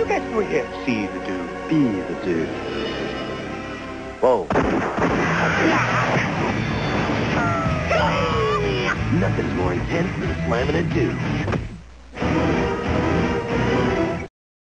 Look at you here. See the dude. Be the dude. Whoa. Nothing's more intense than slamming a dude.